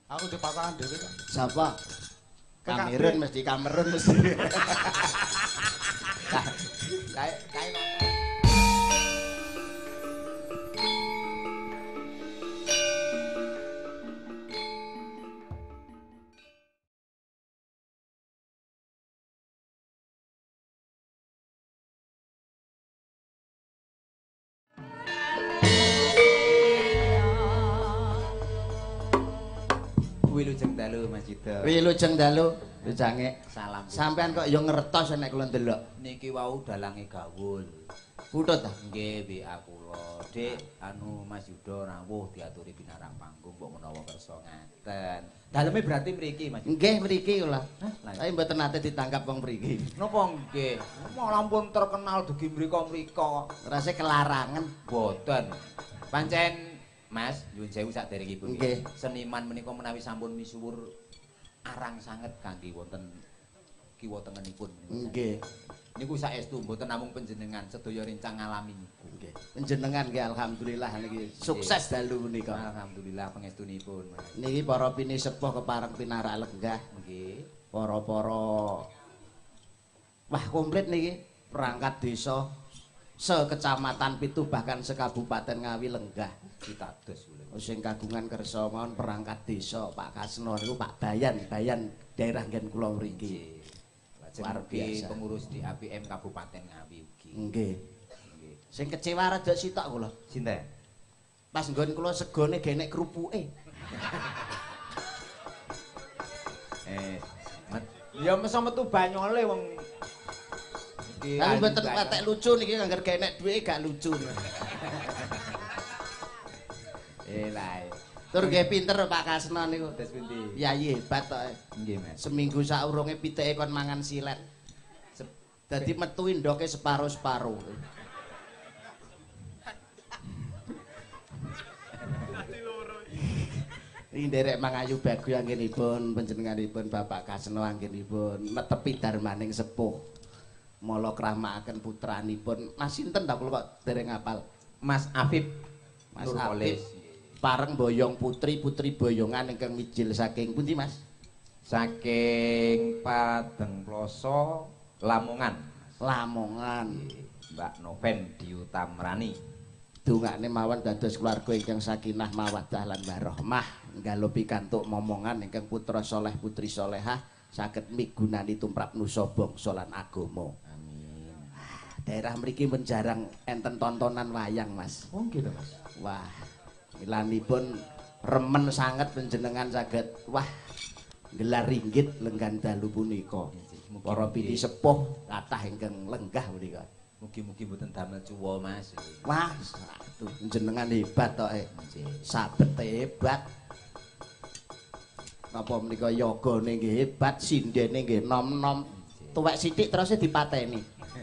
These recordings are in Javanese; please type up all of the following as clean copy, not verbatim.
Aku di pasangan dhewe kok. Siapa? Kamerun mesti Kamerun mesti. Kae Wilujeng dalu Mas Yuda. Wilujeng dalu, Lujange. Salam. Sampean kok ya ngertos nek kula ndelok. Niki wau dalange gawul. Putut ta? Nggih, WA kula. Dik, anu Mas Yuda rawuh diaturi pinarang panggung mbok menawa kersa ngaten. Daleme berarti mriki Mas Yuda. Nggih mriki kula. Lah, Tapi mboten nate ditangkap wong mriki. napa nggih? Malah pun terkenal dugi mriko-mriko. Rase kelarangan. Boten. Pancen Mas, nyuwun sewu saderengipun. Nggih. Seniman menika menawi sampun misuwur arang sanget kangge wonten kiwa tengenipun. Nggih. Niku saestu mboten namung panjenengan sedaya rencang ngalami niku. Nggih. Panjenengan nggih alhamdulillah niki sukses dalu menika. Alhamdulillah pangestunipun, Mas. Niki para pinisepuh kepareng pinarak lenggah. Nggih. Para-para wah komplit niki perangkat desa sekecamatan Pitu bahkan sekabupaten Ngawi Lenggah. Pitados kula. Sing kagungan kersa mawon perangkat desa Pak Kasno niku Pak Dayan daerah nggen kula mriki. Luar biasa. Pengurus di APM Kabupaten Ngawi ugi. Nggih. Nggih. Sing kecewa rada sitok kula. Sinten? Pas nggon kula segone genek krupuke. Ya mesa metu banyole wong iki. Tapi mboten patek lucu niki angger genek duwe gak lucu. Lah. Tur nggih pinter Pak Kasno niku. Tes pundi? Yayi hebat tok. Nggih, Mas. Seminggu saurunge pitike kon mangan silet. Dadi metu ndoke separo-separo. Iki nderek mangayu bagu anggenipun panjenenganipun Bapak Kasno anggenipun netepi darmaning sepuh. Mula kramakaken putranipun. Mas sinten ta kula kok dereng hafal. Mas Afif. Mas Nurholis. Afif. Pareng boyong putri boyongan ingkang mijil saking pundi Mas? Saking Padeng Ploso, Lamongan. Lamongan. Mbak Noven Diutamrani. Dongane mawon dados keluarga ingkang sakinah mawaddah lan warahmah, nggalo pikantuk momongan ingkang putra saleh putri salehah saged migunani tumrap nusa bangsa lan agama. Amin. Daerah mriki menjarang enten tontonan wayang, Mas. Oh nggih to, Mas. Wah, milanipun remen sanget panjenengan saged wah gelar ringgit lenggan dalu punika. Para pidi sepuh kathah ingkang lenggah punika. Mugi-mugi mboten damel cuwa, Mas. Wah, satu jenengan hebat tok sabet hebat. Napa menika yogane nggih hebat, sindene nggih nom-nom. Tuwek sithik terus dipateni.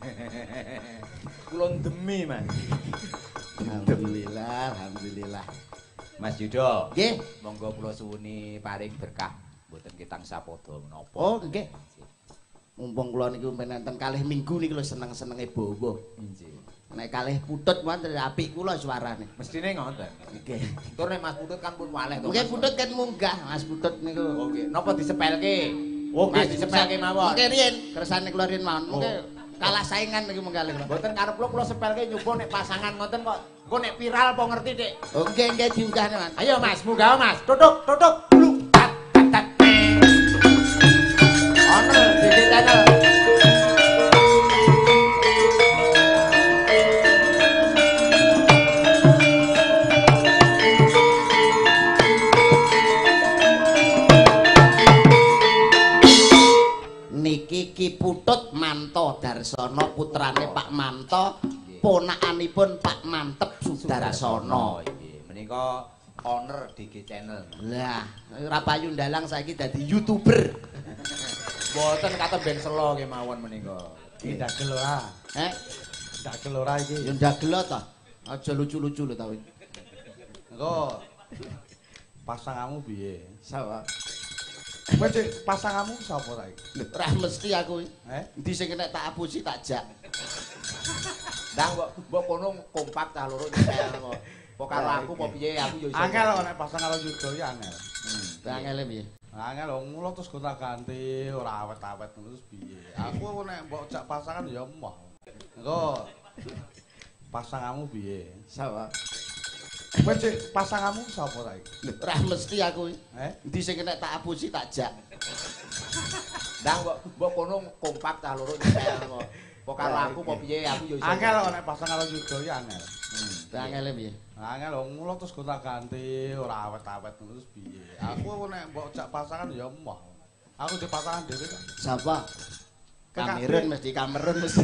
Kula ndemi, Mas. Alhamdulillah, alhamdulillah. Mas Yuda. Nggih. Monggo kula suwuni paring berkah mboten kitang sapada menapa. Oh, nggih. Mumpung kula niku menten kalih minggu niku lho seneng-senenge bowo. Nggih. Nek kalih putut wonten apik kula suarane. Mestine ngoten. Nggih. Tur nek Mas Putut kan pun waleh to. Nggih putut kan munggah, Mas Putut niku. Oh nggih. Napa disepelke? Oh, Mas disepelke mawon. Nggih riyen, kersane kula riyen mawon. Nggih kalah saingan niki menggalih kula. Mboten karep kula sepelke nyoba nek pasangan ngoten kok engko nek viral apa ngerti, Dik. Oh nggih nggih diunggahne, Mas. Ayo Mas, munggah Mas. Tutuk, tutuk. Dulu. Tat, tat, tat. Ono di channel. Niki Ki Putut Manto Darsana putrane Pak Manto, ponakanipun Pak Mantep Sudarsana. Nggih, menika owner DG Channel. Lah, ora payu ndalang saiki dadi YouTuber. Mboten katon ben selo kemawon menika. Iki dagel ora. Dagel ora iki. Ya ndagel ta. Aja lucu-lucu lho ta kowe. Engko pasanganmu piye? Sawa. Kowe pasanganmu sapa ta iki? Ora mesti aku. Endi sing nek tak apusi tak jak. Ndang mbok kono kompak cah loro nyepel kok. Apa karo aku apa piye aku yo iso. Angel kok nek pasang karo Yuda ya angel. Angele piye? Angel lho mulo terus gonta-ganti ora awet-awet terus piye. Aku nek mbok jak pasangan ya emoh. Engko pasanganmu piye? Sapa? Kowe cek pasanganmu sapa saiki? Ora mesti aku. Endi sing nek tak apusi tak jak. Ndang mbok kono kompak ta loro nyepel kok. Apa karo aku apa piye aku yo iso. Angel kok nek pasang karo Yuda ya angel. Angele piye? Angel lho mulo terus gonta-ganti ora awet-awet terus piye. Aku nek mbok jak pasangan ya emoh. Aku di pasangan dhewe kok. Sapa? Kamerun mesti Kamerun mesti.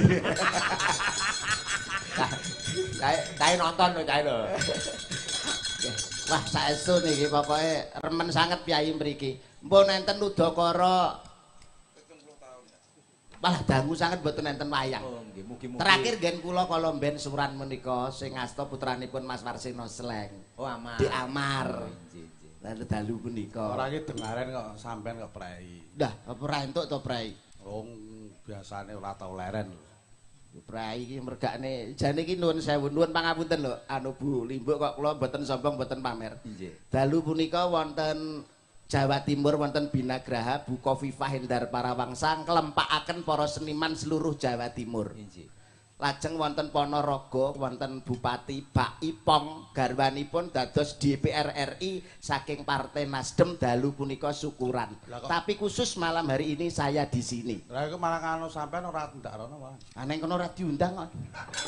Kae nonton lho kae lho. Wah saestu niki pokoke remen sanget piyai mriki. Mpun enten udakara 70 tahun. Malah dangu sanget mboten enten wayang. Oh nggih mugi-mugi. Terakhir gen kula mben suran menika sing asta putranipun Mas Warsino Sleng. Oh Amar. Di Amar. Nggih. Lalu dalu punika. Ora iki dengaren kok sampean kok prei. Dah apa ora entuk to prei? Wong biasane ora tau leren lho. Prai iki mergakne jane iki nuwun sewu nuwun pangapunten lho anu Bu Limbuk kok kula mboten sombong mboten pamer. Nggih. Dalu punika wonten Jawa Timur wonten Binagraha Bu Khofifah Hendar Parawangsa nglempakaken para seniman seluruh Jawa Timur. Nggih. Lajeng wonten Ponorogo wonten Bupati Bak Ipong garwanipun dados DPR RI saking Partai Nasdem dalu punika syukuran. Tapi khusus malam hari ini saya di sini. Lah iku malah kanu sampean ora ndak rono malah. Aneh kono ora diundang kok.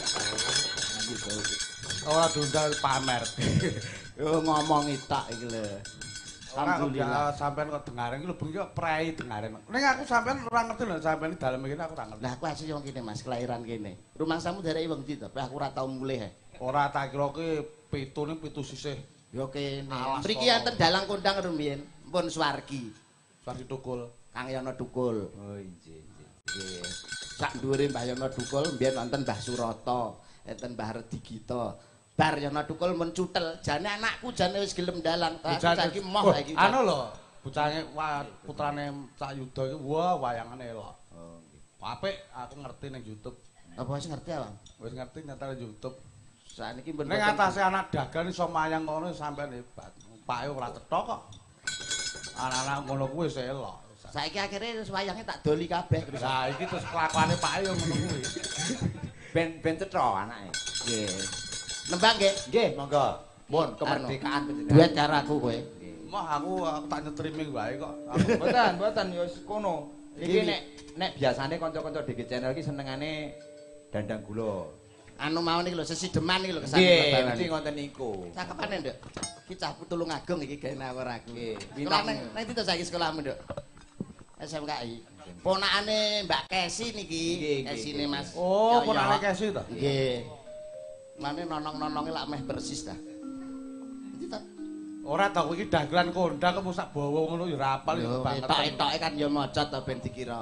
Ora diundang pamer. Yo ngomongi tak iki lho. Alhamdulillah sampean kok dengaren iki lho bengi kok prei dengaren. Ning aku sampean ora ngerti lho sampean iki dalem iki aku ora ngerti. Lah aku asli wong kene Mas, kelahiran kene. Rumangsamu derek wong ndi to? Aku ora tau mulih he. Ora tak kira ki pitu sisih. Yo kene. Alas, Mriki enten dalang kondang rumiyin, pun Swargi. Swargi Tukul. Kang Yono Tukul. Oh nggih. Nggih. Sak dhuwure Mbah Yono Tukul mbiyen wonten Mbah Surata, enten Mbah Redigita. Bar Yono Tukul men cutel, jane anakku jane wis gelem dalang. Saiki moh saiki. Anu lho, bocange putrane Cak Yuda iki wah wayangane elok. Oh nggih. Apik aku ngerti ning YouTube. Apa wis ngerti awang? Wis ngerti nyata ning YouTube. Saniki ben Ning atase anak dagang iso mayang ngono sampean hebat. Pake ora cetha kok. Anak-anak ngono kuwi wis elok. Saiki akhire wis wayange tak doli kabeh terus. Lah iki terus kelakuane Pak yo ngono kuwi. Ben cetha anake. Nggih. Nembang nggih. Nggih, monggo. Mun kemerdekaan panjenengan. Duet karaku kowe. Mah aku tak nyetriming wae kok. Mboten ya wis kono. Iki nek biasane kanca-kanca DG Channel iki senengane dandang gula. Anu mau niki lho sesideman iki lho kesan. Nggih, mesti ngoten niku. Cakepane, Nduk. Iki cah Pitulung Agung iki gawe nawar aku. Nggih. Bintang nang ndi to saiki sekolahmu, Nduk? SMKI. Ponakane Mbak Kesi niki, Kesine Mas. Oh, ponakane Kesi to? Nggih. Mane nonong-nononge lak meh persis ta. Ndi to? Ora to iki dagelan kondang kok sak bawa ngono ya ora apal Yo, banget. etok-etoke kan ya maca to ben dikira.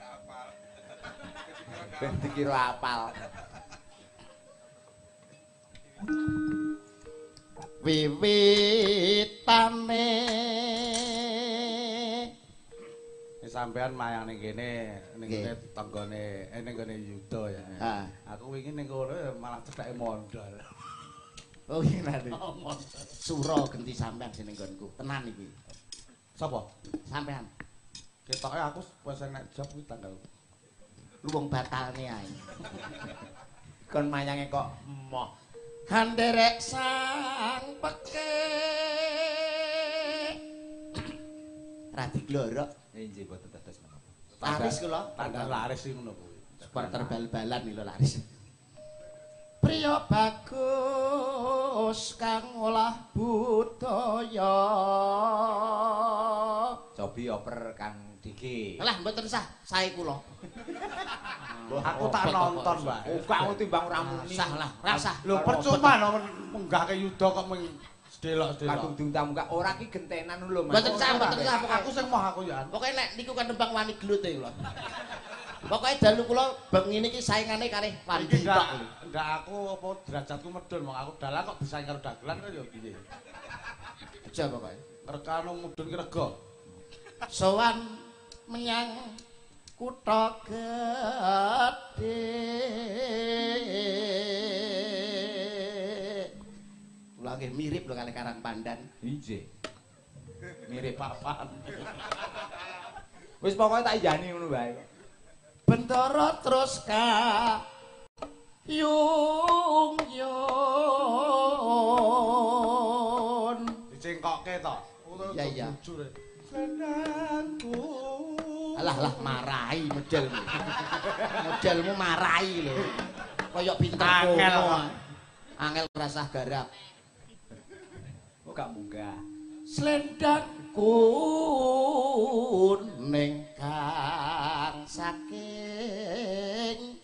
Ben dikira apal. Wiwitane sampean mayang ning kene ning tanggane ning gone Yuda ya. Aku wingi ning kono malah cetheke mondol. Oh iya nanti. Suro genti sampean sing nggonku. Tenan iki. Sapa? Sampean. Ketoke aku wis enek job kuwi tanggal. Lu wong batalne ae. Kon mayange kok emoh. Handerek sang peke. Radi glorok. Nggih boten tetes menapa. Laris kula. Tanggal laris iki ngono kuwi. Supporter bal-balan iki lho laris. Priya bagus kang olah budaya. Cobi oper Kang Diki. Lah mboten sah, sae kula. Aku tak nonton, Mbak. Kok timbang ora muni. Sah lah, rasah. Lho percuma no munggahke Yuda kok mung sedelok-sedelok. Kadung diundang muka ora ki gentenan lho, Mas. Mboten sah, mboten sah. Aku sing moh aku ya. Pokoke nek niku kan tembang wani gelut e kula. Pokoke dalu kula bengi niki saingane kalih wandi tok. Ndak aku apa derajatku medun wong aku dalan kok disaing karo dagelan kok ya piye. Aja pokoke. Rekano mudhun ki rega. Sowan menyang kutha gedhe. Kula nggih mirip lho kalih Karang Pandan. Injih. Mirip papan. Wis pokoke tak ijani ngono wae. Bendara terus ka yung Dicengkokke to. Iya iya. Selendangku. Alah marahi modelmu. Modelmu marahi lho. Kayak pinter kono. Angel rasah garap. Kok gak munggah. Slendangku ning kang saking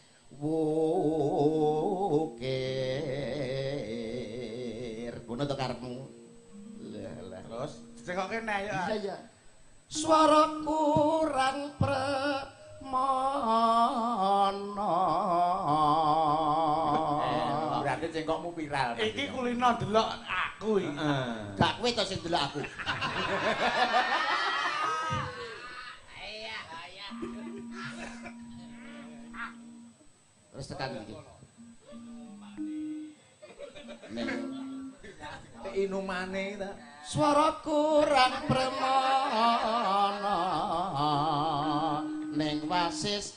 wukir. Ngono to karepmu. Lah. Terus dicengkokke nek ya. Iya iya. Swara kurang premono. Berarti cengkokmu viral. Iki kulino delok aku iki. Gak kowe to sing delok aku. Terus tekan iki. Ning Inumane ta. swara kurang premono ning wasis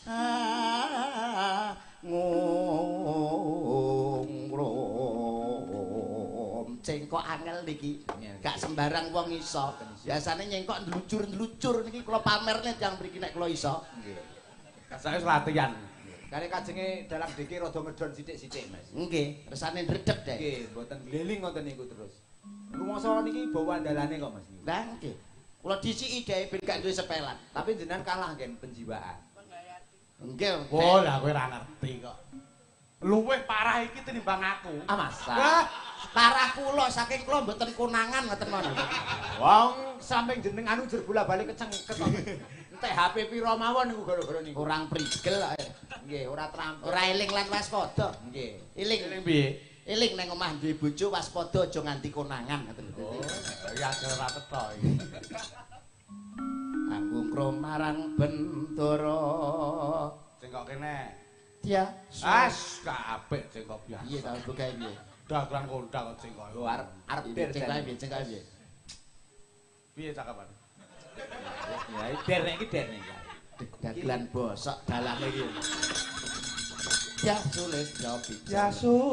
ngungrum cengkok angel niki gak sembarang wong iso biasane nyengkok ndlucur-ndlucur niki kula pamerne tiyang mriki nek kula iso Nggih. Saya wis latihan. Kare kajenge dalam diki rada ngedon sithik-sithik, Mas. nggih resane ndredeg deh Nggih, mboten gliling ngoten niku terus. Rumangsa niki bawa andalane kok, Mas. lah nggih kula disiki dhewe ben gak duwe sepelan Tapi jenengan kalah ngen penjiwaan. nggih Oh, lah kowe ora ngerti kok. Luwih parah iki tinimbang aku. Ah, masa. Wah, parah kula saking kula mboten konangan ngoten mawon Wong samping jeneng anu jer bola-balik kecengket kok. Entek HP pira mawon niku gara-gara niku. kurang prigel kok Nggih, ora trampil. ora eling lan waspada Nggih. eling eling piye? eling nang omah duwe bojo waspada aja nganti konangan ngoten Oh, ya ora tetok iki. anggung krom marang bendara Cengkok kene. dia As, gak apik cengkok biasa. piye ta bukae piye Dagelan kondang kok cengkok. Lho arep der cengkae piye cengkae piye Piye cakapan? Ya, der nek iki der nek. dagelan bosok dalane iki ya sulis jopi Ya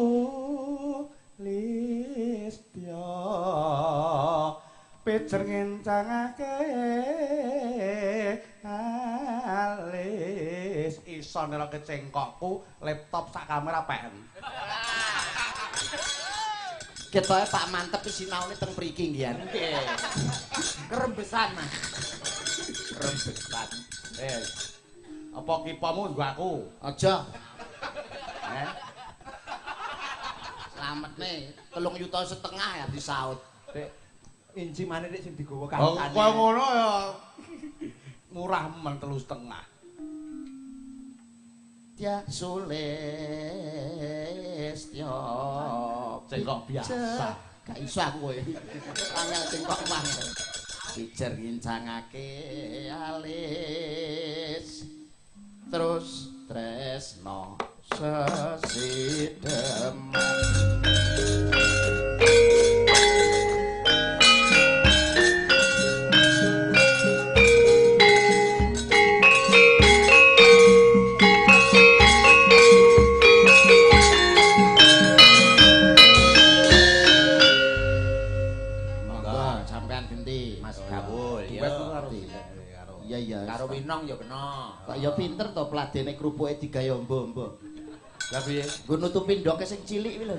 Sulistya pijer ngencangake alis iso nerake cengkokku laptop sak kamera pen. ketoke Pak Mantep iki sinaune teng mriki nggih Nggih. Kerembesan, Mas. Rembesan. Apa kipamu nggo aku? aja selamat nih 3,5 juta ya disaut Dek, inci mana dek sing digawa Oh, kancane. kaya ngono ya. Murah men 3,5. dia Sulistya Cengkok biasa. gak iso aku kowe angel cengkok mah pijer ngincangake alis terus tresno sesideman iya Karo Winong ya kena. kok ya pinter to pladene krupuke digawe ombo-ombo Lah piye? nggo nutupi ndoke sing cilik kuwi lho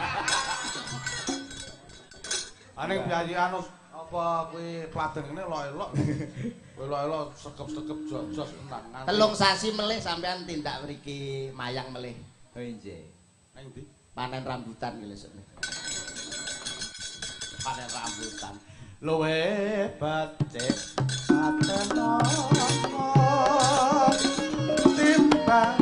Ane biayi anu apa kuwi pladen kene elok-elok. Kowe elok-elok sekep-sekep jos-jos tenan. telung sasi melih sampean tindak mriki mayang melih Oh injih. Nang ndi? panen rambutan iki lesuk Panen rambutan. Luwe becik ateno timbang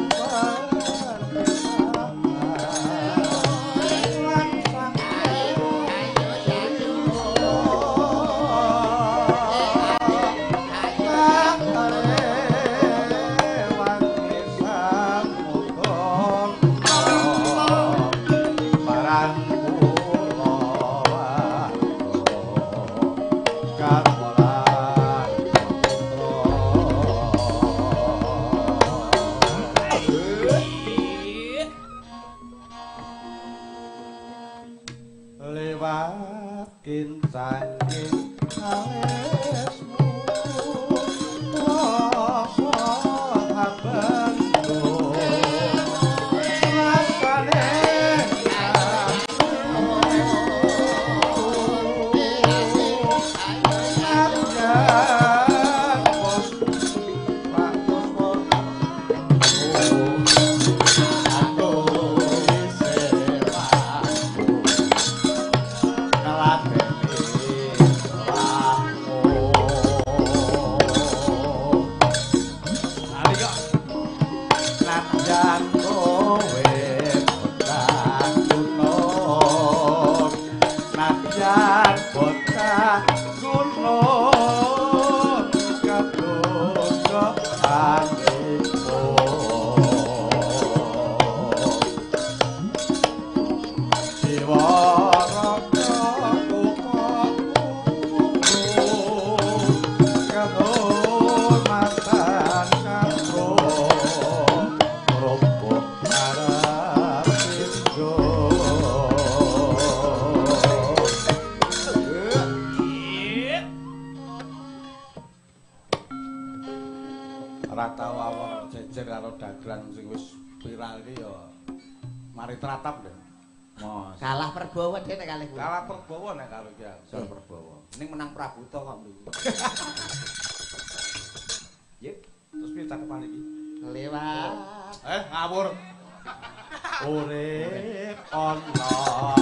ora tau awon jejer karo dagelan sing wis viral iki ya mari tratap deh. Mos. Kalah Perbawa dene kalih kula. Kalah Perbawa nek karo iki. Sor Perbawa. Ning menang Prabuta kok mriku. Yuk, Terus piye cakepan iki? Lewat. Ngawur. Urip ana